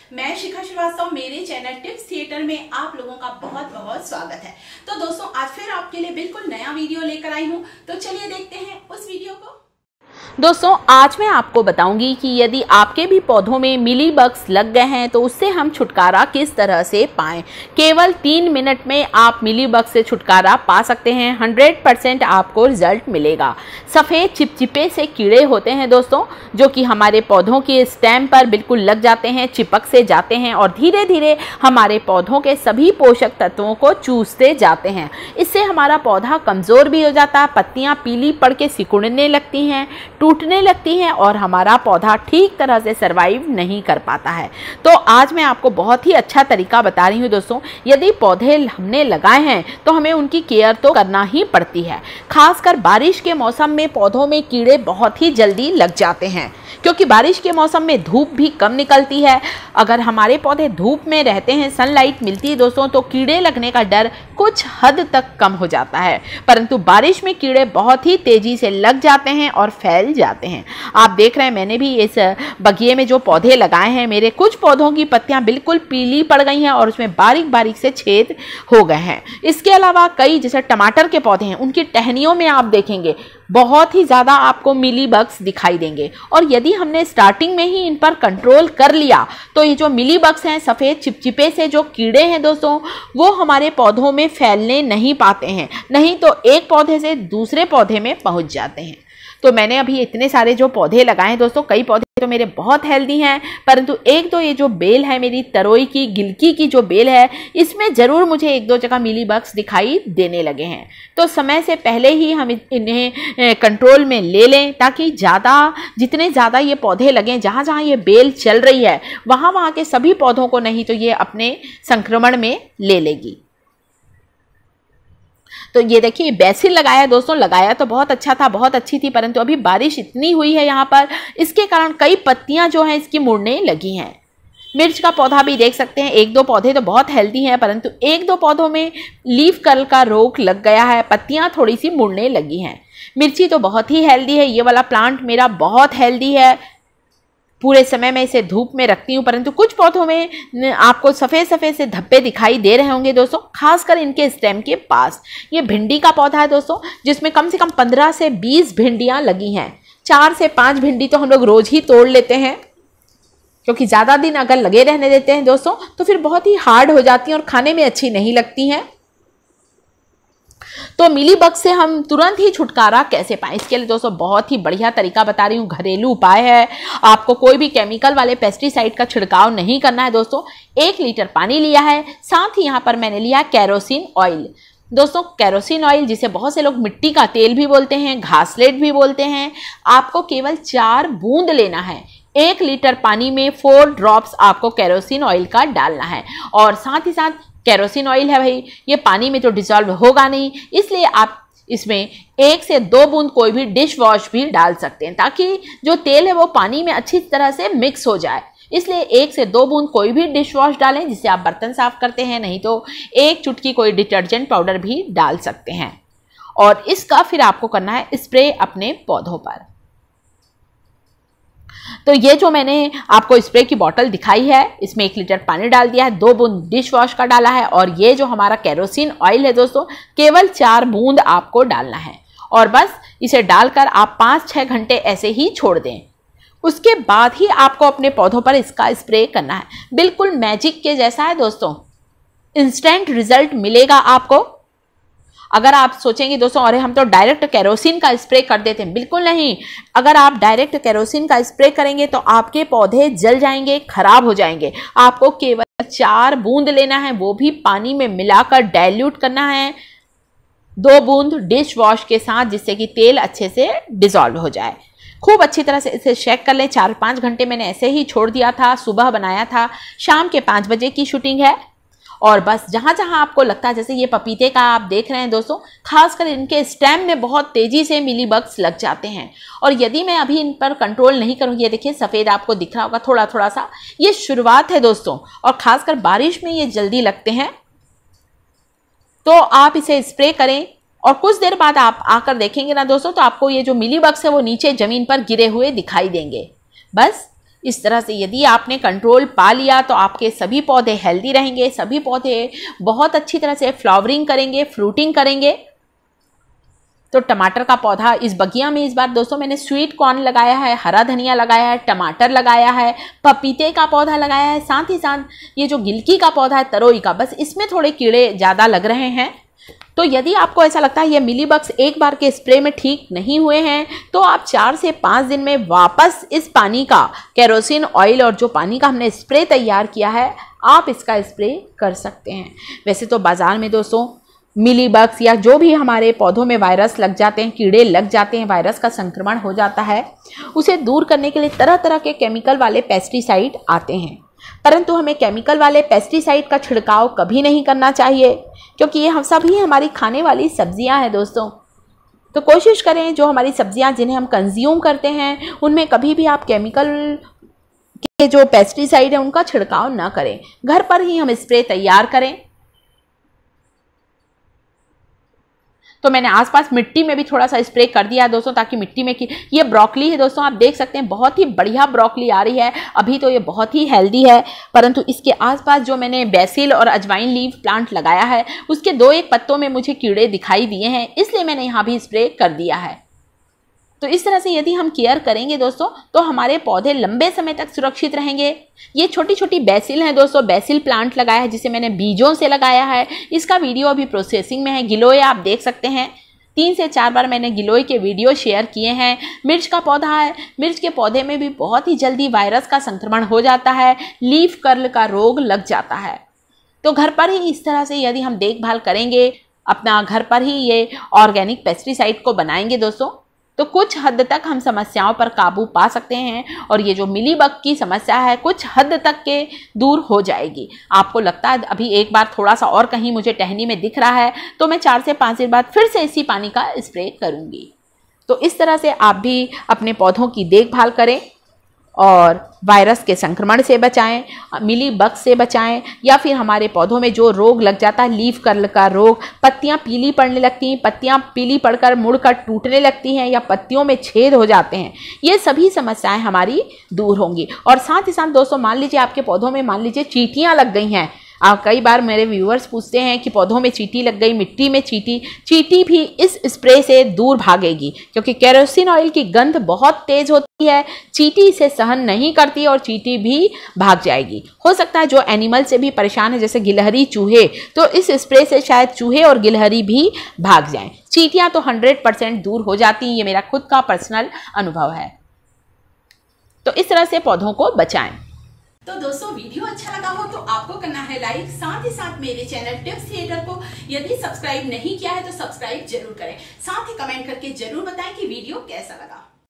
मैं शिखा श्रीवास्तव, मेरे channel tips theatre में आप लोगों का बहुत बहुत स्वागत है। तो दोस्तों आज फिर आपके लिए बिल्कुल नया वीडियो लेकर आई हूँ, तो चलिए देखते हैं उस वीडियो को। दोस्तों आज मैं आपको बताऊंगी कि यदि आपके भी पौधों में मिली बग्स लग गए हैं तो उससे हम छुटकारा किस तरह से पाएं। केवल 3 मिनट में आप मिली बग से छुटकारा पा सकते हैं। 100% आपको रिजल्ट मिलेगा। सफ़ेद चिपचिपे से कीड़े होते हैं दोस्तों, जो कि हमारे पौधों के स्टेम पर बिल्कुल लग जाते हैं, चिपक से जाते हैं और धीरे धीरे हमारे पौधों के सभी पोषक तत्वों को चूसते जाते हैं। इससे हमारा पौधा कमज़ोर भी हो जाता है, पत्तियाँ पीली पड़ के सिकुड़ने लगती हैं, टूटने लगती हैं और हमारा पौधा ठीक तरह से सरवाइव नहीं कर पाता है। तो आज मैं आपको बहुत ही अच्छा तरीका बता रही हूँ दोस्तों। यदि पौधे हमने लगाए हैं तो हमें उनकी केयर तो करना ही पड़ती है। खासकर बारिश के मौसम में पौधों में कीड़े बहुत ही जल्दी लग जाते हैं, क्योंकि बारिश के मौसम में धूप भी कम निकलती है। अगर हमारे पौधे धूप में रहते हैं, सनलाइट मिलती है दोस्तों, तो कीड़े लगने का डर कुछ हद तक कम हो जाता है। परंतु बारिश में कीड़े बहुत ही तेजी से लग जाते हैं और फैल जाते हैं। आप देख रहे हैं, मैंने भी इस बगिए में जो पौधे लगाए हैं, मेरे कुछ पौधों की पत्तियां बिल्कुल पीली पड़ गई हैं और उसमें बारीक बारीक से छेद हो गए हैं। इसके अलावा कई जैसे टमाटर के पौधे हैं, उनकी टहनियों में आप देखेंगे बहुत ही ज़्यादा आपको मिली बग्स दिखाई देंगे। और यदि हमने स्टार्टिंग में ही इन पर कंट्रोल कर लिया तो ये जो मिली बग्स हैं, सफ़ेद चिपचिपे से जो कीड़े हैं दोस्तों, वो हमारे पौधों में फैलने नहीं पाते हैं, नहीं तो एक पौधे से दूसरे पौधे में पहुंच जाते हैं। तो मैंने अभी इतने सारे जो पौधे लगाए हैं दोस्तों, कई पौधे तो मेरे बहुत हेल्दी हैं, परंतु एक तो ये जो बेल है मेरी तरोई की, गिलकी की जो बेल है, इसमें ज़रूर मुझे 1-2 जगह मिली बग्स दिखाई देने लगे हैं। तो समय से पहले ही हम इन्हें कंट्रोल में ले लें, ताकि जितने ज़्यादा ये पौधे लगें, जहाँ जहाँ ये बेल चल रही है वहाँ के सभी पौधों को नहीं तो ये अपने संक्रमण में ले लेगी। तो ये देखिए बेसिल लगाया दोस्तों, लगाया तो बहुत अच्छा था, बहुत अच्छी थी, परंतु अभी बारिश इतनी हुई है यहाँ पर, इसके कारण कई पत्तियां जो हैं इसकी मुड़ने लगी हैं। मिर्च का पौधा भी देख सकते हैं, 1-2 पौधे तो बहुत हेल्दी हैं, परंतु 1-2 पौधों में लीफ कर्ल का रोग लग गया है, पत्तियां थोड़ी सी मुड़ने लगी हैं। मिर्ची तो बहुत ही हेल्दी है, ये वाला प्लांट मेरा बहुत हेल्दी है, पूरे समय मैं इसे धूप में रखती हूँ, परंतु कुछ पौधों में आपको सफ़ेद सफ़ेद से धब्बे दिखाई दे रहे होंगे दोस्तों, खासकर इनके स्टेम के पास। ये भिंडी का पौधा है दोस्तों, जिसमें कम से कम 15 से 20 भिंडियाँ लगी हैं। 4 से 5 भिंडी तो हम लोग रोज़ ही तोड़ लेते हैं, क्योंकि ज़्यादा दिन अगर लगे रहने देते हैं दोस्तों तो फिर बहुत ही हार्ड हो जाती हैं और खाने में अच्छी नहीं लगती हैं। तो मिली बग से हम तुरंत ही छुटकारा कैसे पाएं, इसके लिए दोस्तों बहुत ही बढ़िया तरीका बता रही हूँ, घरेलू उपाय है। आपको कोई भी केमिकल वाले पेस्टिसाइड का छिड़काव नहीं करना है दोस्तों। 1 लीटर पानी लिया है, साथ ही यहाँ पर मैंने लिया केरोसिन ऑयल। दोस्तों केरोसिन ऑयल, जिसे बहुत से लोग मिट्टी का तेल भी बोलते हैं, घासलेट भी बोलते हैं, आपको केवल 4 बूंद लेना है। 1 लीटर पानी में 4 ड्रॉप्स आपको केरोसिन ऑयल का डालना है। और साथ ही साथ केरोसिन ऑयल है भाई, ये पानी में तो डिसॉल्व होगा नहीं, इसलिए आप इसमें 1 से 2 बूंद कोई भी डिश वॉश भी डाल सकते हैं, ताकि जो तेल है वो पानी में अच्छी तरह से मिक्स हो जाए। इसलिए 1 से 2 बूंद कोई भी डिश वॉश डालें, जिससे आप बर्तन साफ करते हैं, नहीं तो 1 चुटकी कोई डिटर्जेंट पाउडर भी डाल सकते हैं। और इसका फिर आपको करना है स्प्रे अपने पौधों पर। तो ये जो मैंने आपको स्प्रे की बोतल दिखाई है, इसमें 1 लीटर पानी डाल दिया है, 2 बूंद डिश वॉश का डाला है, और ये जो हमारा केरोसिन ऑयल है दोस्तों, केवल 4 बूंद आपको डालना है। और बस इसे डालकर आप 5-6 घंटे ऐसे ही छोड़ दें। उसके बाद ही आपको अपने पौधों पर इसका स्प्रे करना है। बिल्कुल मैजिक के जैसा है दोस्तों, इंस्टेंट रिजल्ट मिलेगा आपको। अगर आप सोचेंगे दोस्तों अरे हम तो डायरेक्ट केरोसिन का स्प्रे कर देते हैं, बिल्कुल नहीं। अगर आप डायरेक्ट केरोसिन का स्प्रे करेंगे तो आपके पौधे जल जाएंगे, खराब हो जाएंगे। आपको केवल 4 बूंद लेना है, वो भी पानी में मिलाकर डाइल्यूट करना है, 2 बूंद डिश वॉश के साथ, जिससे कि तेल अच्छे से डिसॉल्व हो जाए। खूब अच्छी तरह से इसे शेक कर लें। 4-5 घंटे मैंने ऐसे ही छोड़ दिया था, सुबह बनाया था, शाम के 5 बजे की शूटिंग है। और बस जहाँ जहाँ आपको लगता है, जैसे ये पपीते का आप देख रहे हैं दोस्तों, खासकर इनके स्टेम में बहुत तेज़ी से मिली बग्स लग जाते हैं। और यदि मैं अभी इन पर कंट्रोल नहीं करूँगी, ये देखिए सफ़ेद आपको दिख रहा होगा थोड़ा थोड़ा सा, ये शुरुआत है दोस्तों, और ख़ासकर बारिश में ये जल्दी लगते हैं। तो आप इसे स्प्रे करें और कुछ देर बाद आप आकर देखेंगे ना दोस्तों, तो आपको ये जो मिली बग्स है वो नीचे ज़मीन पर गिरे हुए दिखाई देंगे। बस इस तरह से यदि आपने कंट्रोल पा लिया तो आपके सभी पौधे हेल्दी रहेंगे, सभी पौधे बहुत अच्छी तरह से फ्लावरिंग करेंगे, फ्रूटिंग करेंगे। तो टमाटर का पौधा इस बगिया में इस बार दोस्तों मैंने स्वीट कॉर्न लगाया है, हरा धनिया लगाया है, टमाटर लगाया है, पपीते का पौधा लगाया है, साथ ही साथ ये जो गिलकी का पौधा है तरोई का, बस इसमें थोड़े कीड़े ज़्यादा लग रहे हैं। तो यदि आपको ऐसा लगता है ये मिलीबग्स एक बार के स्प्रे में ठीक नहीं हुए हैं तो आप 4 से 5 दिन में वापस इस पानी का, केरोसिन ऑयल और जो पानी का हमने स्प्रे तैयार किया है, आप इसका स्प्रे कर सकते हैं। वैसे तो बाज़ार में दोस्तों मिलीबग्स या जो भी हमारे पौधों में वायरस लग जाते हैं, कीड़े लग जाते हैं, वायरस का संक्रमण हो जाता है, उसे दूर करने के लिए तरह तरह के केमिकल वाले पेस्टिसाइड आते हैं। परंतु हमें केमिकल वाले पेस्टिसाइड का छिड़काव कभी नहीं करना चाहिए, क्योंकि ये हम सभी हमारी खाने वाली सब्जियां हैं दोस्तों। तो कोशिश करें जो हमारी सब्जियां जिन्हें हम कंज्यूम करते हैं उनमें कभी भी आप केमिकल के जो पेस्टिसाइड है उनका छिड़काव ना करें, घर पर ही हम स्प्रे तैयार करें। तो मैंने आसपास मिट्टी में भी थोड़ा सा स्प्रे कर दिया है दोस्तों, ताकि मिट्टी में की ये ब्रोकली है दोस्तों, आप देख सकते हैं बहुत ही बढ़िया ब्रोकली आ रही है। अभी तो ये बहुत ही हेल्दी है, परंतु इसके आसपास जो मैंने बेसिल और अजवाइन लीफ प्लांट लगाया है उसके 2-1 पत्तों में मुझे कीड़े दिखाई दिए हैं, इसलिए मैंने यहाँ भी स्प्रे कर दिया है। तो इस तरह से यदि हम केयर करेंगे दोस्तों तो हमारे पौधे लंबे समय तक सुरक्षित रहेंगे। ये छोटी छोटी बेसिल हैं दोस्तों, बेसिल प्लांट लगाया है जिसे मैंने बीजों से लगाया है। इसका वीडियो अभी प्रोसेसिंग में है। गिलोय आप देख सकते हैं, 3 से 4 बार मैंने गिलोय के वीडियो शेयर किए हैं। मिर्च का पौधा है, मिर्च के पौधे में भी बहुत ही जल्दी वायरस का संक्रमण हो जाता है, लीफ कर्ल का रोग लग जाता है। तो घर पर ही इस तरह से यदि हम देखभाल करेंगे, अपना घर पर ही ये ऑर्गेनिक पेस्टिसाइड को बनाएंगे दोस्तों, तो कुछ हद तक हम समस्याओं पर काबू पा सकते हैं और ये जो मिलीबग की समस्या है कुछ हद तक के दूर हो जाएगी। आपको लगता है अभी एक बार थोड़ा सा और कहीं मुझे टहनी में दिख रहा है तो मैं 4 से 5 दिन बाद फिर से इसी पानी का स्प्रे करूंगी। तो इस तरह से आप भी अपने पौधों की देखभाल करें और वायरस के संक्रमण से बचाएं, मिलीबग से बचाएं, या फिर हमारे पौधों में जो रोग लग जाता है, लीफ कर्ल का रोग, पत्तियां पीली पड़ने लगती हैं, पत्तियां पीली पड़कर मुड़कर टूटने लगती हैं या पत्तियों में छेद हो जाते हैं, ये सभी समस्याएं हमारी दूर होंगी। और साथ ही साथ दोस्तों मान लीजिए आपके पौधों में मान लीजिए चींटियां लग गई हैं। कई बार मेरे व्यूअर्स पूछते हैं कि पौधों में चींटी लग गई, मिट्टी में चींटी भी इस स्प्रे से दूर भागेगी, क्योंकि केरोसिन ऑयल की गंध बहुत तेज होती है, चींटी इसे सहन नहीं करती और चींटी भी भाग जाएगी। हो सकता है जो एनिमल से भी परेशान है जैसे गिलहरी, चूहे, तो इस स्प्रे से शायद चूहे और गिलहरी भी भाग जाएं। चींटियां तो 100% दूर हो जाती, ये मेरा खुद का पर्सनल अनुभव है। तो इस तरह से पौधों को बचाएं। तो दोस्तों वीडियो अच्छा लगा हो तो आपको करना है लाइक, साथ ही साथ मेरे चैनल टिप्स थिएटर को यदि सब्सक्राइब नहीं किया है तो सब्सक्राइब जरूर करें। साथ ही कमेंट करके जरूर बताएं कि वीडियो कैसा लगा।